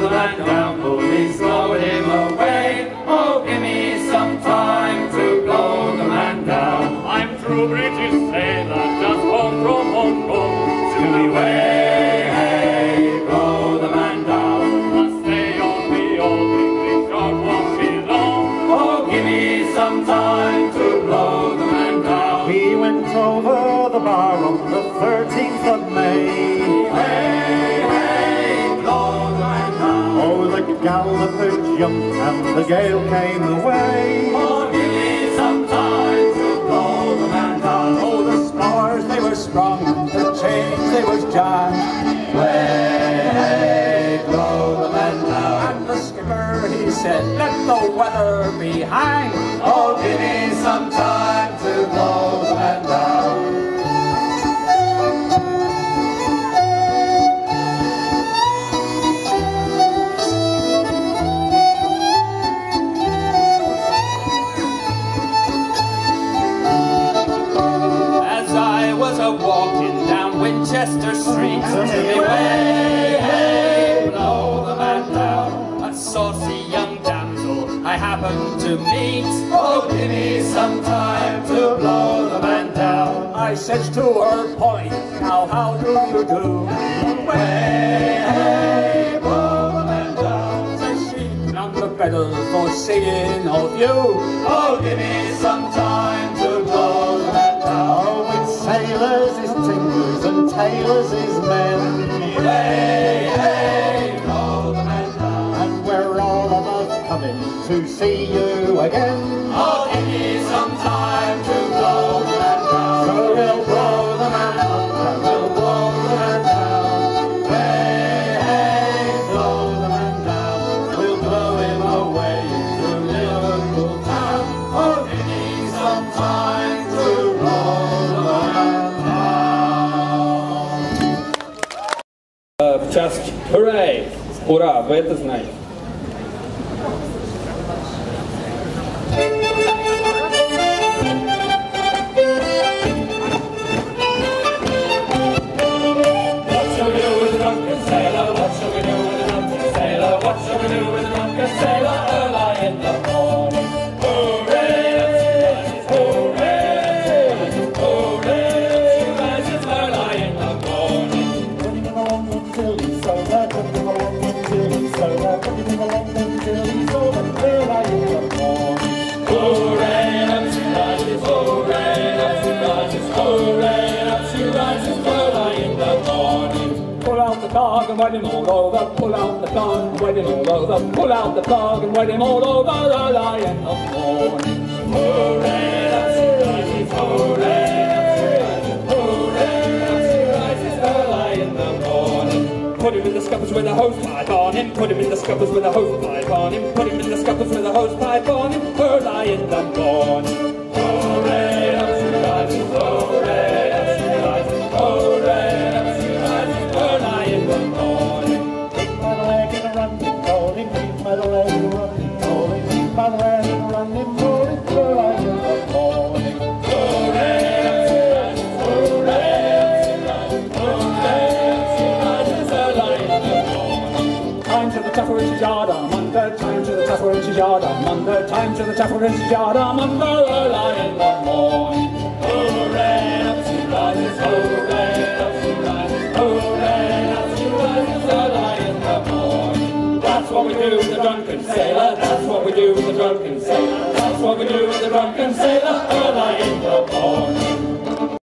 the man down, bullies blow him away. Oh, give me some time to blow the man down. I'm true British sailor, just home from Hong Kong. To me way, hey, blow the man down. Must stay on the old English yard, won't be long. Oh, give me some time to blow the man down. We went over the bar on the 13th of May. Hey, hey, blow the man down. Oh, the galloper jumped and the gale came away. Oh, give me some time to blow the man down. Oh, the spars, they were strong, and the chains, they was jammed. Hey, blow the man down. And the skipper, he said, let the weather be hanged. Oh, give me some time to blow the man down. As I was a-walking down Winchester Street, to me way, hey, blow the man down. A saucy young damsel I happened to meet. Oh, give me some time to blow the man down. I says to her, Polly, now how do you do? Hey, hey, blow the man down. Says she, none the better for seeing of you. Oh, give me some time to blow the man down. Oh, with sailors is timbers and tailors is men. Hey, hey, blow the man down. And we're all of us coming to see you again. Oh, give me some time to blow the man down. So we'll blow the man up and we'll blow the man down. Hey, hey, blow the man down. We'll blow him away to Liverpool town. Oh, give me some time to blow the man down. В часть «Hooray!» Ура! Вы это знаете. What shall we do with the drunken sailor? What shall we do with the drunken sailor? What shall we do with the drunken sailor early in the morning? Hooray! Hooray! Hooray! She rises early in the morning. Putting him along until he's sober, putting him along until he's sober, putting him along until he's sober, early in the morning. Hooray! Up she rises, hooray! Up she rises, hooray! Up she rises early in the morning. Pull out the dog and wet him all over. Pull out the dog and wet him all over. Pull out the dog and wet him all over early in the morning. Hooray! Up she rises, hooray! Hooray! Up she rises early in the morning. Put him in the scuppers with a hosepipe on him. Put him in the scuppers with a hosepipe on him. Put him in the scuppers with a hosepipe on him. Early in the morning. Hooray! Up she rises, hooray! Up she rises, hooray! Up she rises early in the morning. Keep my leg in a running, rolling, keep my leg in a running, rolling, keep my leg in a running, rolling, early in the morning. Hooray! Up she rises, hooray! Up she rises, hooray! Up she rises early in the morning. Time to the Tafferin's yard, I'm under. Time to the Tafferin's yard, I'm under. Time to the Tafferin's yard, I'm under. Early in the morning. Hooray! Up she rises, hooray! Up she rises, hooray! Up she rises early in the morning. That's what we do with the drunken sailor. That's what we do with the drunken sailor. That's what we do with the drunken sailor early in the morning.